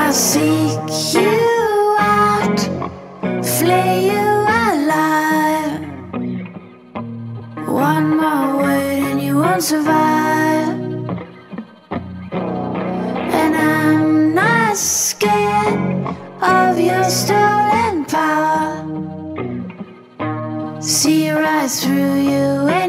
I'll seek you out, flay you alive. One more word and you won't survive. And I'm not scared of your stolen power. See right through you.